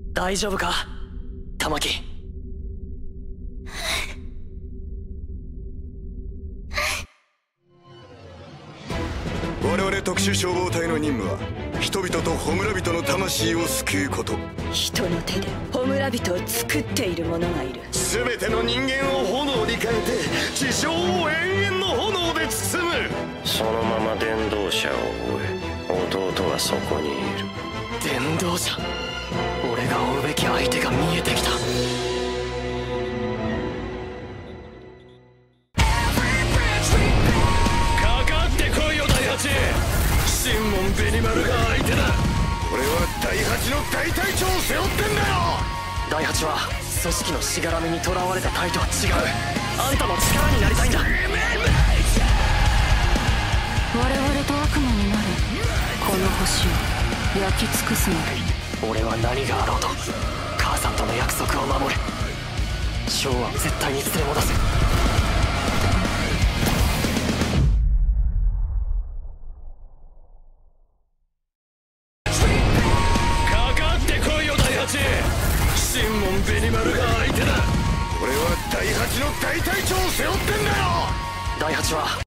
大丈夫か玉木。 我々特殊消防隊の任務は人々と焔人の魂を救うこと。 人の手で焔人を作っている者がいる。 全ての人間を炎に変えて地上を永遠の炎で包む。 そのまま伝道者を追え。弟はそこにいる。 伝道者。俺が追うべき相手が見えてきた。かかってこいよ第八。シンモン・ベニマルが相手だ。 俺は第八の大隊長を背負ってんだよ。 第八は組織のしがらみにとらわれた隊とは違う。あんたの力になりたいんだ。 我々と悪魔になる。この星を焼き尽くすまで。 俺は何があろうと母さんとの約束を守る。ショーは絶対に連れ戻す。かかってこいよ第八。シンモン・ベニマルが相手だ。 俺は第八の大隊長を背負ってんだよ。 第八は